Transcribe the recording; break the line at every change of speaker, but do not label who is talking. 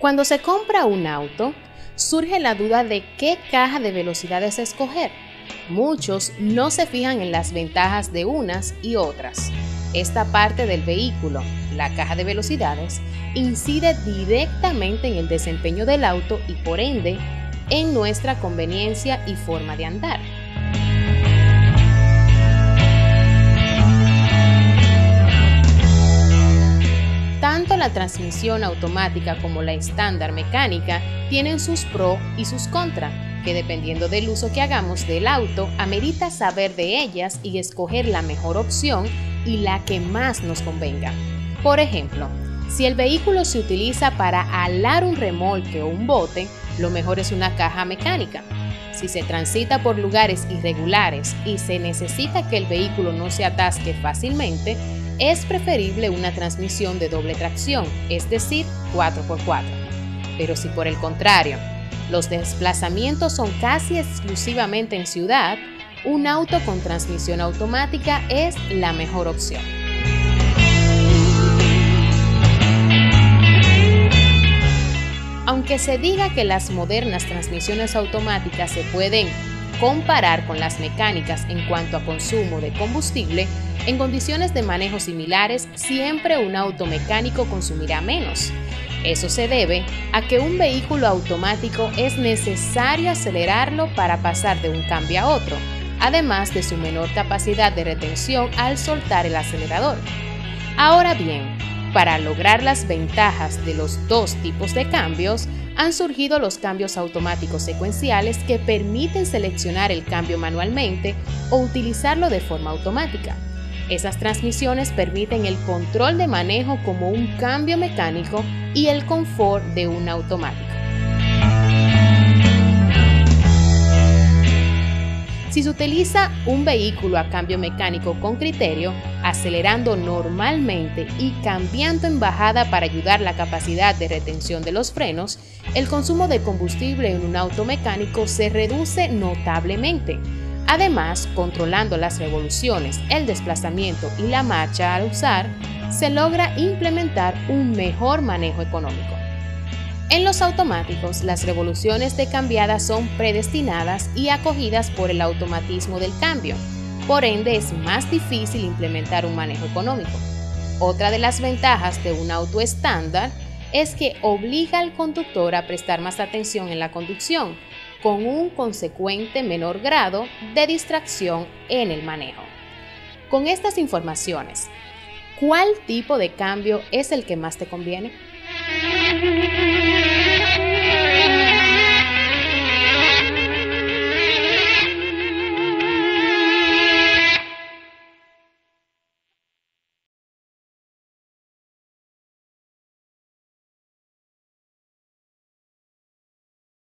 Cuando se compra un auto, surge la duda de qué caja de velocidades escoger. Muchos no se fijan en las ventajas de unas y otras. Esta parte del vehículo, la caja de velocidades, incide directamente en el desempeño del auto y por ende en nuestra conveniencia y forma de andar. Tanto la transmisión automática como la estándar mecánica tienen sus pros y sus contras, que dependiendo del uso que hagamos del auto, amerita saber de ellas y escoger la mejor opción y la que más nos convenga. Por ejemplo, si el vehículo se utiliza para alar un remolque o un bote, lo mejor es una caja mecánica. Si se transita por lugares irregulares y se necesita que el vehículo no se atasque fácilmente, es preferible una transmisión de doble tracción, es decir, 4x4. Pero si por el contrario, los desplazamientos son casi exclusivamente en ciudad, un auto con transmisión automática es la mejor opción. Aunque se diga que las modernas transmisiones automáticas se pueden comparar con las mecánicas en cuanto a consumo de combustible, en condiciones de manejo similares, siempre un auto mecánico consumirá menos. Eso se debe a que un vehículo automático es necesario acelerarlo para pasar de un cambio a otro, además de su menor capacidad de retención al soltar el acelerador. Ahora bien, para lograr las ventajas de los dos tipos de cambios, han surgido los cambios automáticos secuenciales que permiten seleccionar el cambio manualmente o utilizarlo de forma automática. Esas transmisiones permiten el control de manejo como un cambio mecánico y el confort de un automático. Si se utiliza un vehículo a cambio mecánico con criterio, acelerando normalmente y cambiando en bajada para ayudar la capacidad de retención de los frenos, el consumo de combustible en un auto mecánico se reduce notablemente. Además, controlando las revoluciones, el desplazamiento y la marcha al usar, se logra implementar un mejor manejo económico. En los automáticos, las revoluciones de cambiada son predestinadas y acogidas por el automatismo del cambio. Por ende, es más difícil implementar un manejo económico. Otra de las ventajas de un auto estándar es que obliga al conductor a prestar más atención en la conducción, con un consecuente menor grado de distracción en el manejo. Con estas informaciones, ¿cuál tipo de cambio es el que más te conviene?